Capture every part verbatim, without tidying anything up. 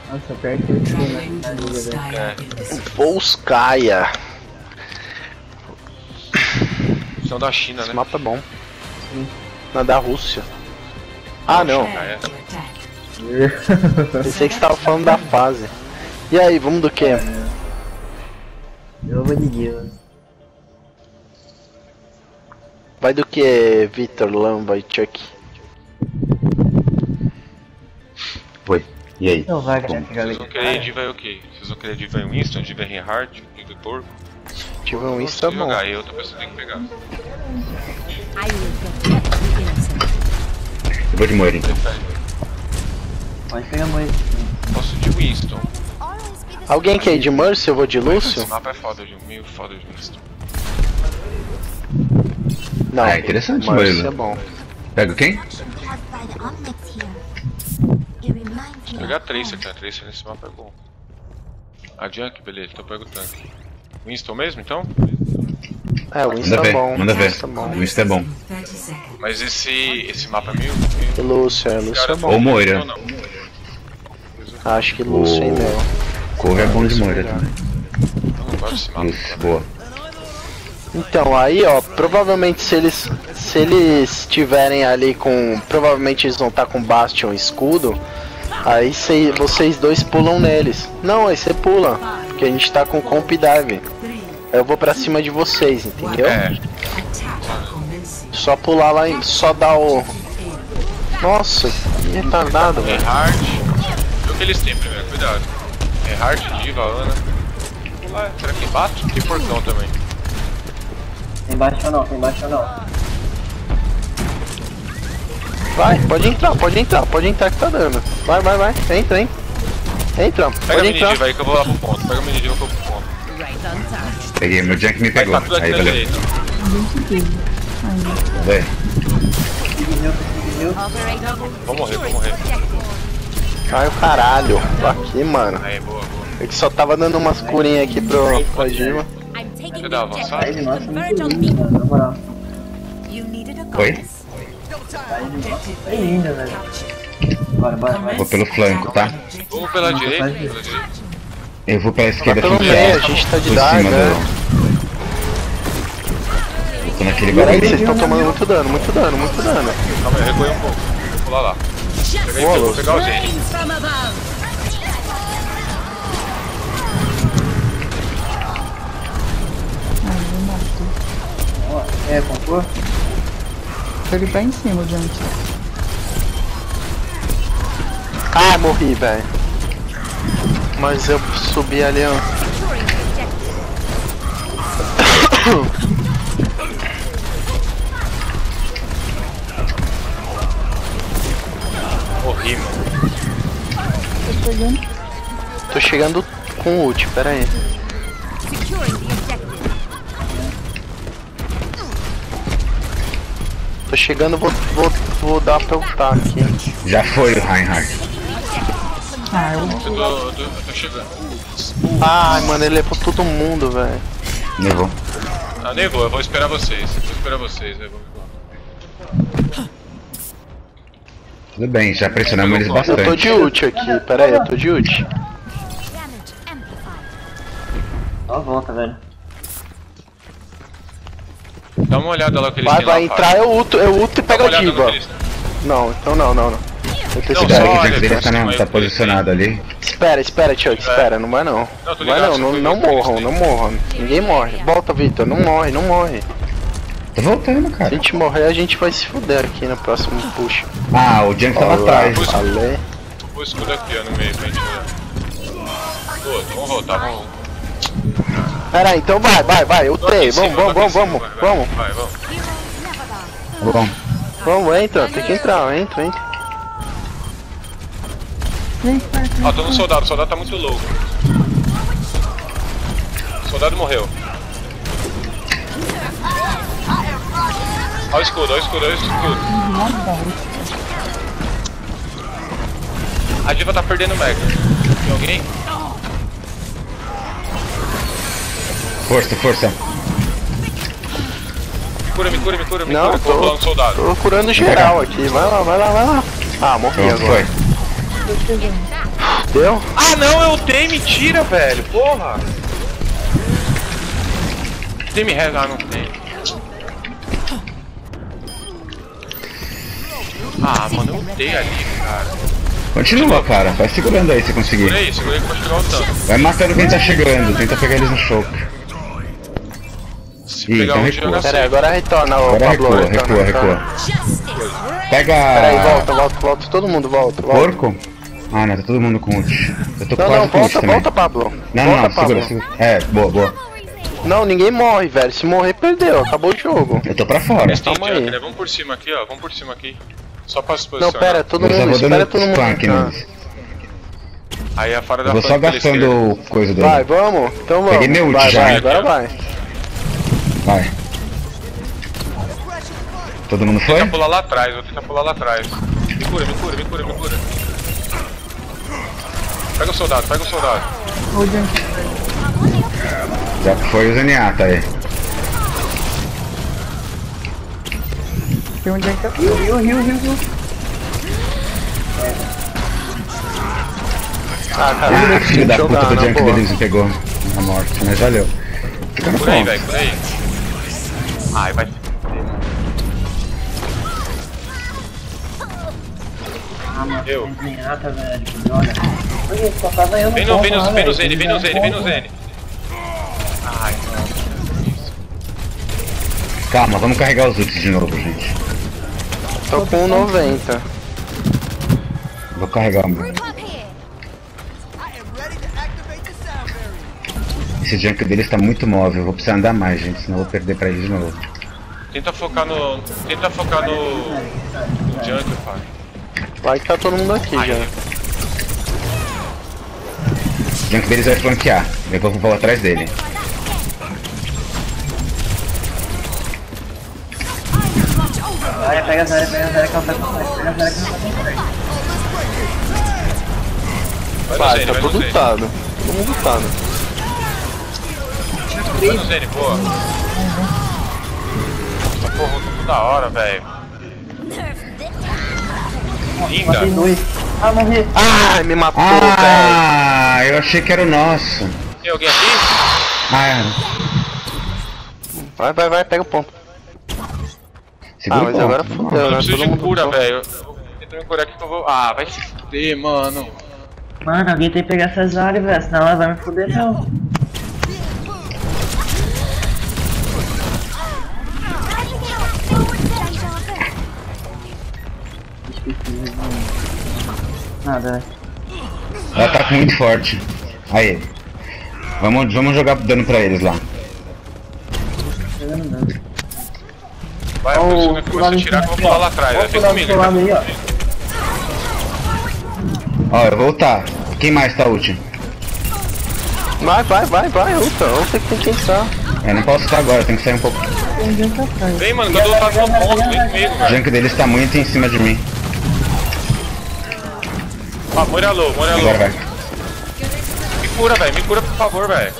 Nossa, pior que eu tinha na liga, velho. Volskaya. São da China, Esse né? mapa é bom. Na da Rússia. Ah, não. Ah, é. Pensei que você tava falando da fase. E aí, vamos do que? Eu vou de Diva. Vai do que, Victor, Lamba e Chuck? Foi. E aí? Não vai, Como? cara, galera. Vocês vão querer diva é o quê? Vocês vão querer diva em Winston, diva em Reinhardt, diva em Porco? Tive um Eu Insta sei bom. jogar, e outra pessoa tem que pegar. Eu vou de Moira então. Pode pegar mais. Posso de Winston. Alguém quer ir de Mercy? Eu vou de Lúcio? Esse mapa é foda, de meio foda de Winston. Não, Ah, interessante, Mercy Moira. é bom. Pega quem? Vou pegar a Tracer, cara. A Tracer nesse mapa é bom. A Junk, beleza, então eu pego o tanque. Winston mesmo, então? É, o Manda Insta é ver, bom. manda o ver. Insta é bom. O Insta é bom. Mas esse, esse mapa é meio... E Lúcio, é, Lúcio é Ou bom. Moira. Não, não. Acho que Lúcio, hein, meu. Couve é bom de Moira também. Eu não gosto desse mapa. Isso, boa. Então, aí, ó, provavelmente se eles se eles tiverem ali com, provavelmente eles vão estar com Bastion escudo, aí cê, vocês dois pulam neles. Não, aí você pula, que a gente tá com Comp Dive. Eu vou pra cima de vocês, entendeu? É, Só pular lá e só dar o... Nossa, que retardado, velho. Reinhardt. Vê o que eles têm primeiro, cuidado. Reinhardt, Diva, Ana. Ah, será que bate? Tem portão também. Tem baixo não, tem baixo não. Vai, pode entrar, pode entrar, pode entrar que tá dando. Vai, vai, vai, entra, hein. Entra, Pega a pode mini entrar. Diva aí que eu vou lá pro ponto. Pega a mini Diva que eu vou pro ponto. Peguei, meu Junk me Vai pegou. tá tudo aqui Aí, na valeu. direita. Vai. Vou morrer, vou morrer. Ai, o caralho, tô aqui, mano. Aí, boa, boa. É que só tava dando umas curinhas aqui pro, pra Gima. Deixa eu dar uma avançada. Aí de nossa, muito linda, na moral. Oi? É linda, velho. Bora, bora, bora. Vou pelo flanco, tá? Vamos pela direita, pela direita. Eu vou pela esquerda Pelo por meio, a gente tá de por dar, cima né? do... Tô naquele Pera aí, bagulho. vocês estão tomando muito dano, muito dano, muito dano. Calma aí, recuei um pouco. Vou pular lá. Peguei, Boa, vou Lúcio. pegar o Zen. Ó, é, concor? Ele tá em cima, gente. Ah, morri, velho. Mas eu subi ali, ó. Morri, mano. Tô pegando. Tô chegando com ult, pera aí. Tô chegando, vou, vou, vou dar pra ultar aqui. Já foi o Reinhardt. Ah, eu Eu tô, eu tô, eu tô chegando. Ai, mano, ele levou todo mundo, velho. Levou. Ah, nem vou, eu vou esperar vocês. Vou esperar vocês, né? Vou... Tudo bem, já pressionamos eles Eu tô bastante. de ult aqui, pera aí, eu tô de ult. Só volta, velho. Dá uma olhada lá o que eles Vai, têm vai lá, entrar, eu ulto, eu ulto e Dá pego uma a olhada no diva. que eles têm. Não, então não, não, não. Eu tô Não, Cuidado, só o olha, Junk dele tá tá, na- acima tá aí, posicionado ali. Espera, espera, Chuck, espera, não vai não. Não, tô Vai ligado, não, só não, foi não ver o que eles morram, têm. não morram. Ninguém morre. Volta, Victor, não morre, não morre. Tô voltando, Se a cara. gente morrer, a gente vai se fuder aqui no próximo push. Ah, o Junk tava atrás. Falei. Vou escudo aqui, ó, no meio pra gente ver. Boa, então vamos voltar, vamos. Pera aí, então vai, vai, vai, eu Tô aqui trei, em cima, vamos, tô vamos, aqui em vamos, cima, vamos, vai, vamos, Vai, vamos. Bom, vamos, entra, tem que entrar, entra, entra. Ó, tô no soldado, o soldado tá muito louco. O soldado morreu. Olha o escudo, olha o escudo, olha o escudo. A diva tá perdendo o mega. Tem alguém? força, força. Cura, me cura, me cura, me Não, cura. Vou pular tô, no soldado. tô curando geral aqui, vai lá, vai lá, vai lá. Ah, morri Pronto, agora. foi. Deu? Ah não, eu ultei, mentira, velho. Porra. Tem me reza, ah, não tem. Ah, mano, eu ultei ali, cara. Continua, cara. Vai segurando aí se conseguir. Segurei, segurei pra chegar o tanto. Vai matando quem tá chegando. Tenta pegar eles no choke. Se Ih, pegar então um tiro, recua. eu Pera aí, sei. agora retorna, ô Agora Pablo. recua, retorna, recua, retorna. recua. Pega... Pera aí, volta, volta, volta. Todo mundo volta, volta. Porco? Ah, não, tá todo mundo com ult. Eu tô Não, quase não, com ult volta, também. volta, Pablo. Não, volta, não, Pablo. segura, segura. É, boa, boa. Não, ninguém morre, velho. Se morrer, perdeu. Acabou o jogo. Eu tô pra fora. Mas tem Calma junk, aí. né? Vamos por cima aqui, ó. Vamos por cima aqui. Só pra se Não, posicionar. pera, todo Eu só mundo, vou espera dando todo mundo. flank entrar. neles. Aí a fora da Eu vou só flank pela gastando esquerda. o coisa dele. Vai, vamos? Então vamos. Peguei meu ult vai, já, vai, hein? agora vai. Vai. Todo mundo Vou foi? tentar pular lá atrás, vou tentar pular lá atrás. Me cura, me cura, me cura, me cura. Pega o soldado, pega o soldado. Ô, Junk. Já foi o Zenyatta aí. Tem um Junk aqui. Rio, rio, rio, rio, rio. Ah, cara, Ah, eu filho da puta jogar, do na Junk boa. deles me pegou na morte, mas valeu. Fica no Por aí, ponto. velho, por aí. Ai, vai. Ah, mano, Eu. tem Zenyatta, velho. Que droga. Olha, só tá ganhando Vem no, ponto vem lá, no, vem no velho. Zene, vem no Zene, vem no Ponto. Zene. Ai, mano. Calma, vamos carregar os ults de novo, gente. Tô com noventa. Vou carregar o meu. Esse junk deles tá muito móvel, eu vou precisar andar mais, gente, senão eu vou perder pra ele de novo. Tenta focar no. Tenta focar no. No junk, pai. Vai que tá todo mundo aqui já. O junk deles vai flanquear, eu vou, vou atrás dele. Zarya, pega a Zarya, pega a Zarya que ela tá com forte. Pega a Zarya que ela tá com forte. Vai no Vai, Zene, tá vai no tudo Zene. lutado. Todo mundo lutado. Vai no Zene, boa. Essa porra, tudo da hora, velho. Matei Linda. dois. Ah, morri. Ai, me matou, velho. Ah, eu achei que era o nosso. Tem alguém aqui? Ah, Vai, vai, vai, pega o ponto. segura Ah, o mas ponto. agora fodeu, Eu né? preciso Todo de mundo cura, lutou. velho. Tenta me curar aqui que eu vou. Ah, vai se fuder, mano. Mano, alguém tem que pegar essa Zarya, velho. Senão ela vai me foder, não. Nada, velho. Ela tá muito forte. Aí. Vamos, vamos jogar dano pra eles lá. Pegando nada. Vai, Ó, eu o preciso fulano começar a tirar que eu vou aqui, pular ó. lá atrás. Ó, Vai o vir fulano comigo. do seu lado aí, ó. Ó, eu vou ultar. Quem mais tá ult? Vai, vai, vai, vai, luta. Vamos ter que tem que entrar. Eu não posso estar agora, tem que sair um pouco. Tem um Junk atrás. Vem, mano, que eu tô lutando no ponto. Vem comigo, O velho. junk deles tá muito em cima de mim. Ó, Moira low, Moira low. Agora vai. Me cura, velho. Me cura, por favor, velho.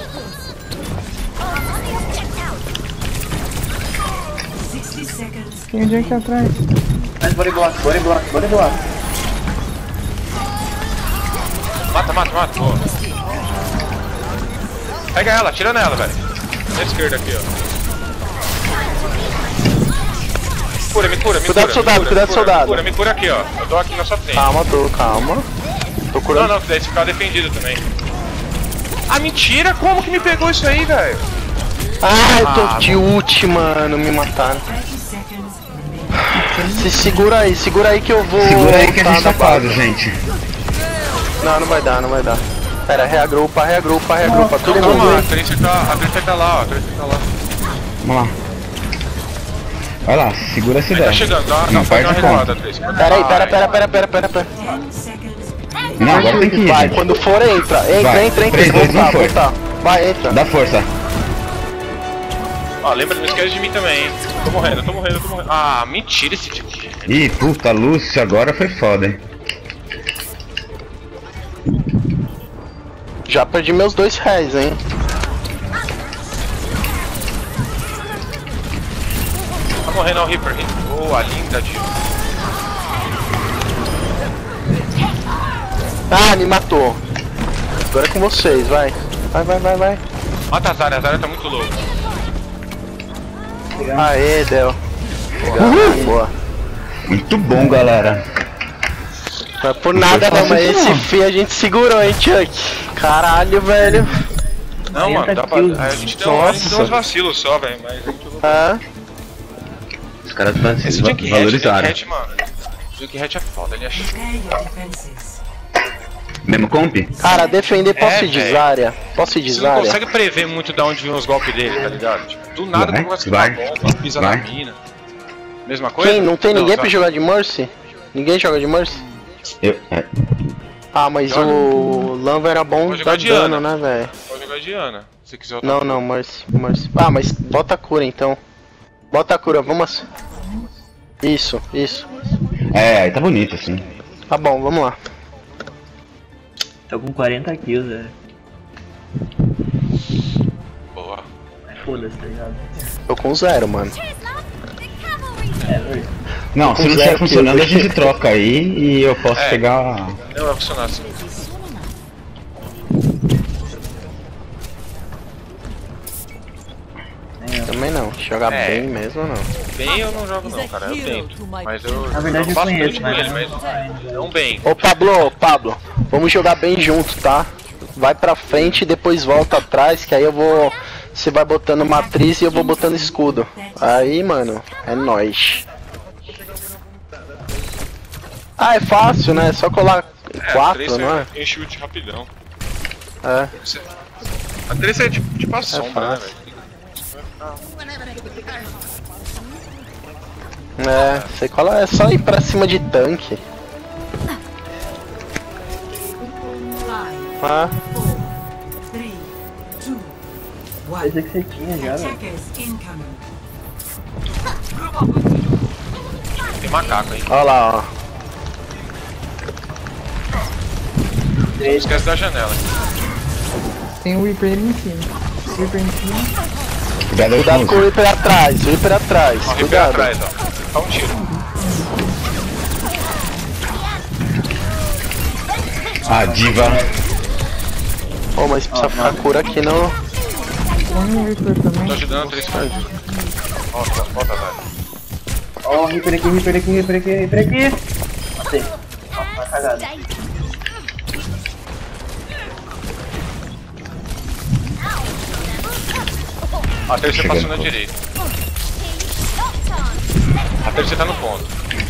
Tem um Junk atrás. Mas bora block, bora block, bora block. Mata, mata, mata. Boa. Pega ela, tira nela, velho. Na esquerda aqui, ó. Me cura, me cura, me Cuidado, cura. soldado, me cura, cuidado, me cura, soldado. Me cura, me cura aqui, ó. Eu tô aqui na sua frente. Calma, tô, calma. Tô Não, curando. não, que daí você ficar defendido também. Ah, mentira! Como que me pegou isso aí, velho? Ai, eu Ah, tô de ult, mano. Me mataram. Se segura aí, segura aí que eu vou. Segura aí que a voltar gente tá da base. quase, gente. Não, não vai dar, não vai dar. Pera, reagrupa, reagrupa, reagrupa. Não, Todo mundo calma, a aí. Tracer tá, a Tracer tá lá, ó. A Tracer tá lá. Vamos lá. Vai lá, segura essa Ele ideia. tá chegando, dá, Não dá, faz uma perde recuada, ponto. Tracer. Pera aí, pera, Ai. pera, pera, pera, pera, pera. Não, agora tem que ir, Vai, gente. quando for, entra. Entra, Vai. entra, entra. Três, dois, um, Voltar, foi. voltar. Vai, entra. Dá força. Ó, lembra, não esquece de mim também, hein. Tô morrendo, tô morrendo, tô morrendo. Ah, mentira esse tipo. Ih, puta, Lúcio, agora foi foda, hein. Já perdi meus dois reais, hein. Tá morrendo, ó, o Reaper. Boa, linda, tio. Ah, me matou. Agora é com vocês, vai. Vai, vai, vai, vai. Mata a Zarya, a Zarya tá muito louca. Aê, Del. Legal, boa. Muito bom, galera. Não é por nada não, mas esse fio a gente segurou, hein, Chuck? Caralho, velho. Não, mano, dá pra... A gente deu, a gente deu uns vacilos só, velho, mas a gente jogou. Ah, Os caras Esse Junkrat, valorizaram. Junkrat, mano. Junkrat é foda, ele é chato. Mesmo comp? cara, defender posso É, ir de velho. Zarya. Posso ir de Você não Zarya? consegue prever muito de onde vêm os golpes dele, tá ligado? Tipo, do nada Vai, tu começa a vai, dar bomba, pisa na vai. mina. Mesma coisa? Quem? Não tem ninguém só- pra jogar de Mercy? Ninguém joga de Mercy? Eu. É. Ah, mas Joga. o Lamba era bom Pode dar jogar de Ana. dano, né, velho? Pode jogar de Ana, se quiser outra Não, coisa. não, Mercy, Mercy. Ah, mas bota a cura então. Bota a cura, vamos. Isso, isso. É, aí tá bonito assim. Tá bom, vamos lá. Tô com quarenta kills, velho. Boa. Foda-se, tá ligado? Tô com zero, mano. É, velho. Não, se não zero estiver funcionando, a kills. gente troca aí e eu posso É. pegar. Não vai funcionar assim. Também não. Jogar É. bem mesmo não. Bem eu não jogo não, cara, eu tento. Mas eu Na verdade, jogo eu bastante conheço, com mas ele, mas não bem. Ô Pablo, ô, Pablo, vamos jogar bem junto, tá? Vai pra frente e depois volta atrás, que aí eu vou. Você vai botando matriz e eu vou botando escudo. Aí, mano, é nóis. Ah, é fácil, né? É só colar É, a quatro, Tracer não é? enche ult rapidão. É. A Tracer é tipo, tipo a sombra, né, fácil. velho? É, você cola, é só ir pra cima de tanque. Ah, Esse que você tinha já, velho. Tem macaco, hein? olha lá, ó. Não esquece da janela. Tem o Reaper em cima. Reaper em cima. Cuidado aí Cuidado com o Reaper atrás, o Reaper atrás, Ó, Reaper cuidado. atrás, ó. Dá um tiro. Ah, diva. Pô, mas precisa ficar cura aqui no. Põe o Reaper também. Tô ajudando a Tracer. Volta, volta, velho. Ó, o Reaper aqui, Reaper aqui, Reaper aqui, Reaper aqui. Matei. Nossa, tá cagado. A Tracer Chegando, passou na pô. direita. A Tracer tá no ponto.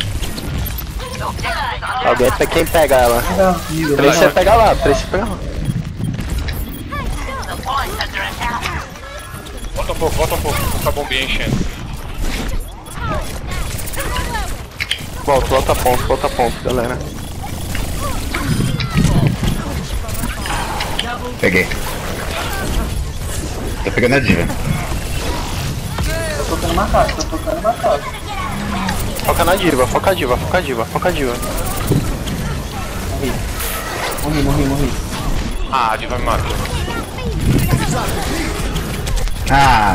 Alguém pra quem pega ela. Não, amigo, Três você pega lá, três você pega lá. Volta um pouco, volta um pouco. Com a bombinha enchendo. Volta, volta ponto, volta ponto, galera. Peguei. Tô pegando a diva. tô tocando macaco, tô tocando macaco. Foca na diva, foca a diva, foca a diva, foca a diva. Morri, morri, morri. Ah, a diva me matou. Ah,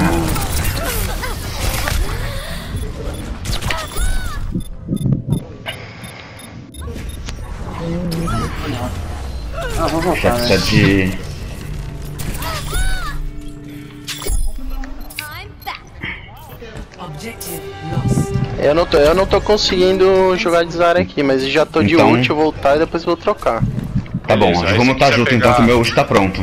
Ah, vou voltar, né? precisa de. Eu não tô, eu não tô conseguindo jogar de Zarya aqui, mas já tô de Então- ult, eu voltar e depois vou trocar. Tá bom, Beleza, aí vamos se estar quiser junto pegar- então que o meu ult tá pronto.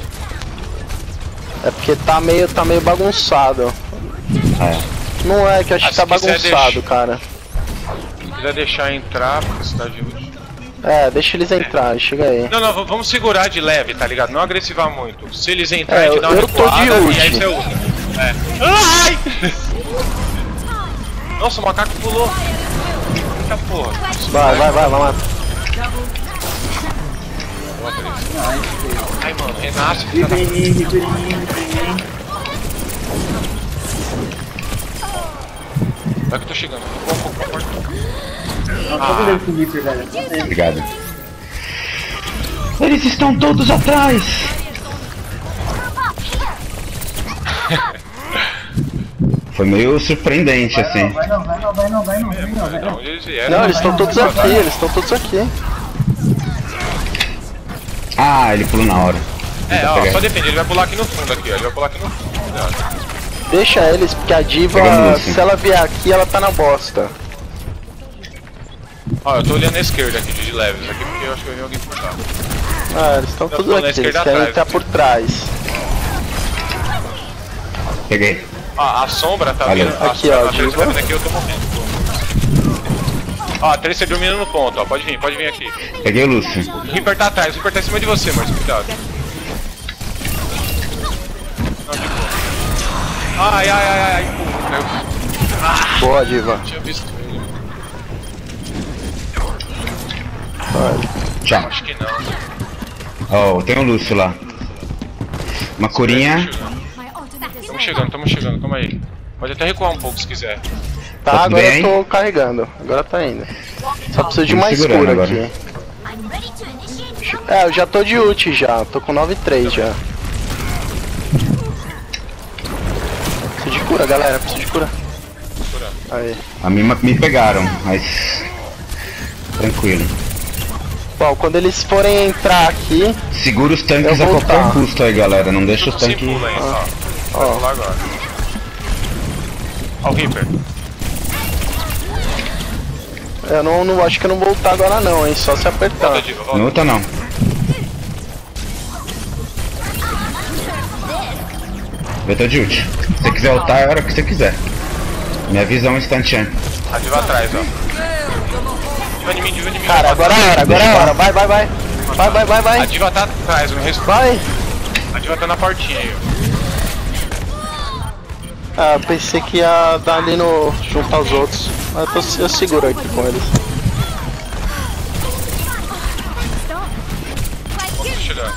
É porque tá meio, tá meio bagunçado. É. Não é que eu acho Ah, que se tá quiser bagunçado, deixa- cara. Se quiser deixar entrar, porque você tá de ult. É, deixa eles entrarem, chega aí. Não, não, v- vamos segurar de leve, tá ligado? Não agressivar muito. Se eles entrarem, É, a gente dá uma eu tô de recuada ult. e aí você usa. É. Ai! Nossa, o macaco pulou. Eita porra. Vai, vai, vai, vai lá. Ai, mano, renasce, filha da... Riperinho, riperinho, riperinho. Vai que eu tô chegando. Vou, vou, vou, vou. Nossa, todo dedo com o Reaper, velho. Todo dedo. Obrigado. Eles estão todos atrás! Foi meio surpreendente assim. Vai não, vai não, vai não, vai não, vai não, vai Da não. onde eles vieram? Não, eles estão todos aqui, eles estão todos aqui. Ah, ele pulou na hora. É, ó, pegar. só defende, ele vai pular aqui no fundo aqui, ó. Ele vai pular aqui no fundo, cuidado. Deixa eles, porque a diva, Pegando Lucy. se ela vier aqui, ela tá na bosta. Ó, eu tô olhando a esquerda aqui de leves aqui, porque eu acho que eu vi alguém por lá. Ah, eles estão Eu tudo tô na aqui, eles esquerda querem atrás, entrar aqui. por trás. Peguei. Ó, a sombra tá Valeu. vindo. A Aqui, sombra, ó, a Tracer diva. tá vindo aqui, eu tô morrendo. Ó, a Tracer dormindo no ponto, ó. Pode vir, pode vir aqui. Peguei o Lúcio. O Reaper tá atrás, o Reaper tá em cima de você, mas cuidado. Não, de boa. Ai, ai, ai, ai, pô, eu Boa, diva. tinha visto ele. Tchau. Acho que não. Ó, tem o Lúcio lá. Uma curinha. Tamo chegando, tamo chegando, calma aí. Pode até recuar um pouco se quiser. Tá, Tá tudo agora bem? eu tô carregando. Agora tá indo. Só preciso de Tô mais segurando cura agora. aqui. É, eu já tô de ult já. Tô com nove três já. Preciso de cura, galera. Preciso de cura. Aí. A mim me pegaram, mas. Tranquilo. Bom, quando eles forem entrar aqui, Segura os tanques Eu a vou qualquer lutar. custo aí, galera. Não deixa os Sim, tanques. pula aí, ó. ó. Vai pular agora. Ó o Reaper. Eu não, não acho que eu não vou lutar agora não, hein? Só se apertar. Volta, Diva, volta. Não luta não. Eu tô de ult. Se você quiser ultar, é a hora que você quiser. Me avisa um instante antes. A Diva atrás, ó. Diva em mim, Diva em mim. Cara, agora é a hora, agora é a hora. Vai, vai, vai. Vai, vai, vai, A vai. Diva tá atrás, o resto. Vai. A Diva tá na portinha aí, ó. Ah, pensei que ia dar ali no. junto aos outros. Mas eu, tô, eu seguro aqui com eles. Tô chegando.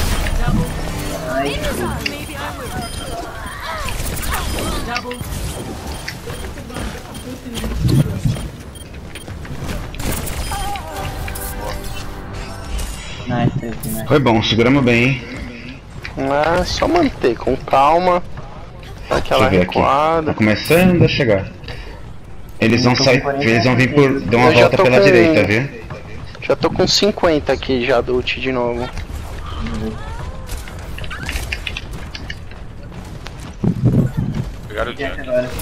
Nice, nice, nice. Foi bom, seguramos bem, hein? É só manter com calma. Dá Deixa aquela eu ver aqui. Tá recuada. começando a chegar. Eles vão sair. Eles vão vir por. dar uma Eu já volta tô pela com- direita, viu? Já tô com cinquenta aqui já do ult de novo. Pegaram o E aqui Junk. agora?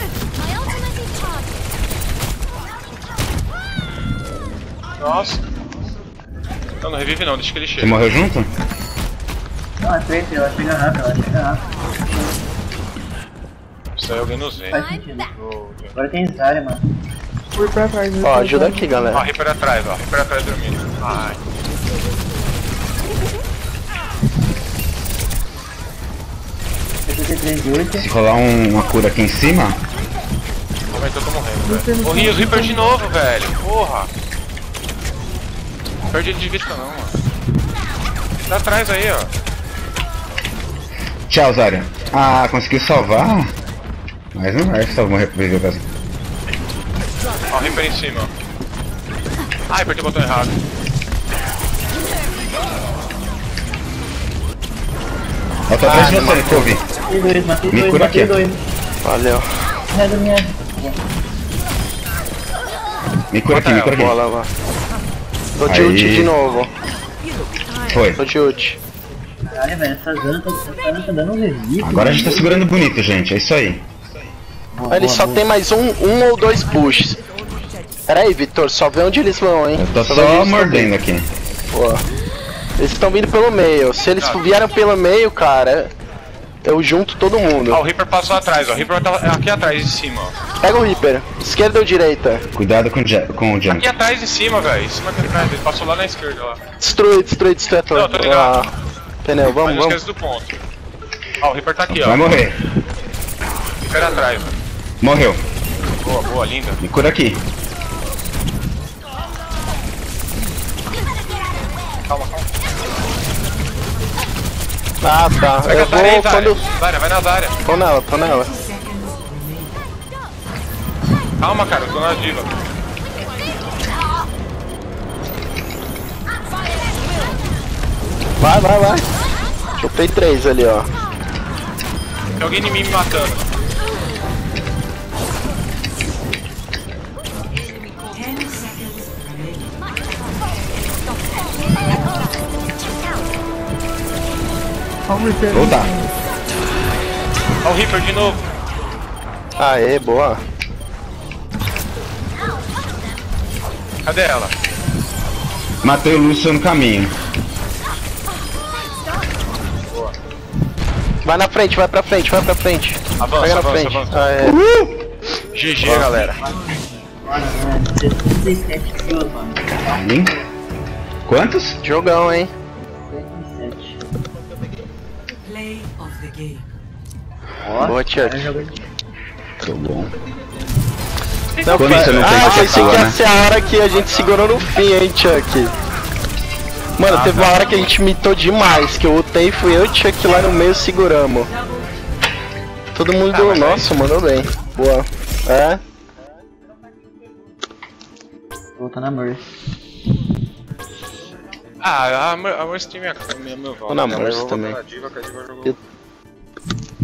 Nossa. Não, não revive não, deixa que ele Você chega. morreu junto? Não, é três, ela chega rápido, ela chega rápido. Isso aí alguém nos vê. Faz sentido. Ô, Agora tem Zarya, mano. Fui pra trás. fui Ó, pra ajuda trás. aqui, Ó, galera. Reaper atrás, ó. Reaper atrás dormindo. Ai. Eu tenho três de ult. Se rolar um- uma cura aqui em cima. Como é que eu tô morrendo, velho? Morri os Reaper de novo, velho. Porra. Não perdi ele de vista não, mano. Tá atrás aí, ó. Tchau, Zarya. Ah, conseguiu salvar? Mas não vai salvar reviver o caso. Ó, o Reaper em cima, ó. Ai, apertei o botão errado. Eu tô atrás de você, Kobe. Matei dois, matei Me dois, cura matei aqui. dois. Valeu. Reza minha. Me cura aqui, me cura aqui. Bola lá. Tô de Aí. ult de novo. Foi. Tô de ult. Caralho, velho, essa Zana tá, essa Zana tá dando um revive. Agora a gente tá segurando bonito, gente. É isso aí. Boa, Ele boa, só boa. tem mais um, um ou dois pushes. Pera aí, Vitor, só vê onde eles vão, hein? Eu tô vê onde só eles mordendo aqui. tão vindo. Pô. Eles estão vindo pelo meio. Se eles vieram pelo meio, cara, eu junto todo mundo. Ó, o Reaper passou atrás, ó. O Reaper tá aqui atrás, em cima, ó. Pega o Reaper. Esquerda ou direita? Cuidado com o, ja- com o Junk. Aqui atrás, em cima, velho. Em cima aqui atrás. Ele passou lá na esquerda, ó. Destrui, destrui, destrui a torre. Não, tô ligado. Ah, pneu, Mas vamos, não vamos. esquece do ponto. Ó, o Reaper tá aqui, ó. Vai morrer. Reaper atrás, ó. Morreu. Boa, boa, linda. Me cura aqui. Calma, calma. Ah, tá. Pega Eu a Zarya aí, vou Zarya. quando... Zarya, vai na Zarya. Tô nela, tô nela. Calma, cara, eu tô na diva. Vai, vai, vai. Chutei três ali, ó. Tem alguém em mim me matando. Olha o Reaper. Voltar. Ó o Reaper de novo. Aê, boa. Cadê ela? Matei o Lúcio no caminho. Vai na frente, vai pra frente, vai pra frente. Avança, Pega na avança, frente. avança. Aê. G G, galera. Mano, mano, sessenta e sete kills, mano. Hein? Quantos? Jogão, hein? sessenta e sete. Play of the game. Ó, Boa, Chuck. cara jogou- Tô bom. Não, Como foi- isso não tem ah, que pensei falar, que né? ia ser a hora que a gente segurou no fim, hein, Chuck? Mano, Ah, teve tá. uma hora que a gente mitou demais, que eu ultei, fui eu e o Chuck lá no meio seguramos. Todo mundo, Ah, mas nossa, mandou bem. Boa. É? Volta na Mercy. Ah, a Mer- a Mercy tem minha, minha, meu Vou na né? Mercy Eu vou também. botar na Diva, que a Diva jogou. Eu-